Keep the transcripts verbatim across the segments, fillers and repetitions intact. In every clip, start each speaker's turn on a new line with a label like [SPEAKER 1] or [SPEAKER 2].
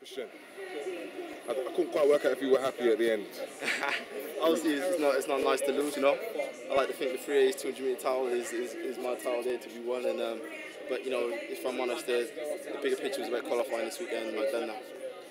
[SPEAKER 1] Christian, I, I couldn't quite work out if you were happy at the end.
[SPEAKER 2] Obviously, it's not it's not nice to lose, you know. I like to think the three A's two hundred metre title is, is, is my title there to be won, and um, but you know, if I'm honest, the, the bigger picture was about qualifying this weekend, and I've done that.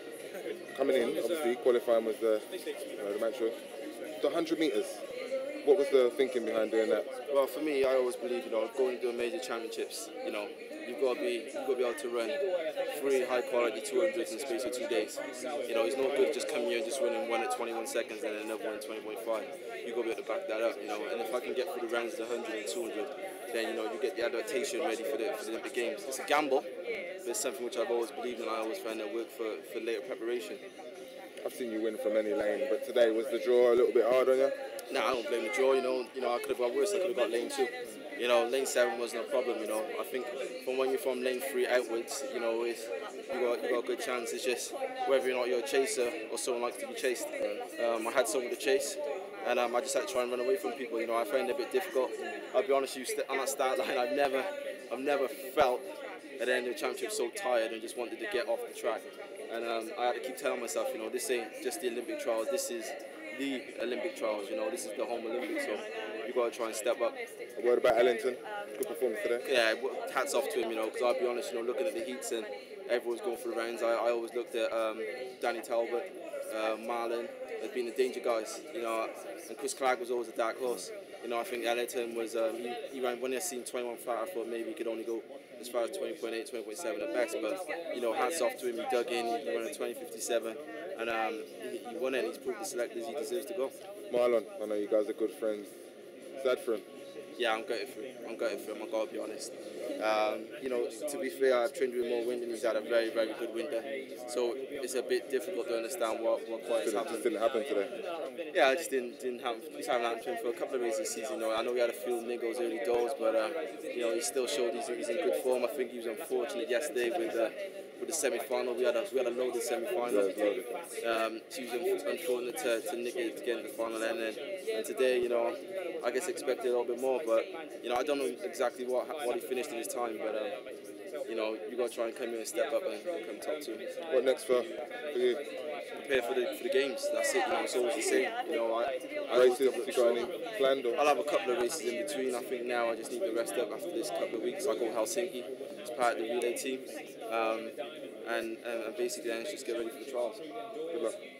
[SPEAKER 1] Coming in, obviously, qualifying was the you know, the mantra. The one hundred metres. What was the thinking behind doing that?
[SPEAKER 2] Well, for me, I always believe, you know, going to major championships, you know, you've got to be, you've got to be able to run three high-quality two hundreds in the space of two days. You know, it's no good just coming here and just running one at twenty-one seconds and then another one at twenty point five. You've got to be able to back that up, you know. And if I can get through the rounds of one hundred and two hundred, then, you know, you get the adaptation ready for the, for the Olympic Games. It's a gamble, but it's something which I've always believed in. I always found that work for, for later preparation.
[SPEAKER 1] I've seen you win from any lane, but today was the draw a little bit hard on you?
[SPEAKER 2] No, nah, I don't blame the draw. You know, you know, I could have got worse. I could have got lane two. You know, lane seven was no problem. You know, I think from when you're from lane three outwards, you know, it's, you got you got a good chance. It's just whether or not you're a chaser or someone likes to be chased. Um, I had someone to chase, and um, I just had to try and run away from people. You know, I found it a bit difficult. I'll be honest, you on that start line, I've never, I've never felt at the end of the championship so tired and just wanted to get off the track. And um, I had to keep telling myself, you know, this ain't just the Olympic trials, this is the Olympic trials, you know, this is the home Olympics, so you've got to try and step up.
[SPEAKER 1] A word about Ellington, good performance today.
[SPEAKER 2] Yeah, hats off to him, you know, because I'll be honest, you know, looking at the heats and everyone's going through the rounds, I, I always looked at um, Danny Talbot, uh, Marlon as being the danger guys, you know, and Chris Clark was always a dark horse. You know, I think Ellington was, um, he, he ran, when I seen twenty-one flat, I thought maybe he could only go as far as twenty point eight, twenty point seven at best, but, you know, hats off to him, he dug in, he ran a twenty fifty-seven, and um, he, he won it, and he's proved the selectors he deserves to go.
[SPEAKER 1] Marlon, I know you guys are good friends. Sad for him?
[SPEAKER 2] Yeah, I'm gutted for him. I'm gutted for him, I've got to be honest. Um, you know, to be fair, I've trained with more wind and he's had a very, very good winter. So it's a bit difficult to understand what, what quite has happened.
[SPEAKER 1] It just didn't happen today?
[SPEAKER 2] Yeah, it just didn't, didn't happen. It's haven't happened to him for a couple of races this season. You know, I know he had a few niggles early doors, but um, you know, he still showed he's, he's in good form. I think he was unfortunate yesterday with uh, with the semi-final. We had a we had a loaded semi-final.
[SPEAKER 1] Yeah,
[SPEAKER 2] um, she was unfortunate to, to nick it to get in the final end. And, and today, you know, I guess expected a little bit more, but you know, I don't know exactly what what he finished in his time, but um, you know, you got to try and come in and step up and, and come top two.
[SPEAKER 1] What next for, for you?
[SPEAKER 2] Prepare for the for the games. That's it. You know, it's always the same. You know, I, I
[SPEAKER 1] races. Have you got any planned? Or?
[SPEAKER 2] I'll have a couple of races in between. I think now I just need to rest up after this couple of weeks. I go to Helsinki as part of the relay team, um, and, and and basically then just get ready for the trials.
[SPEAKER 1] Good luck.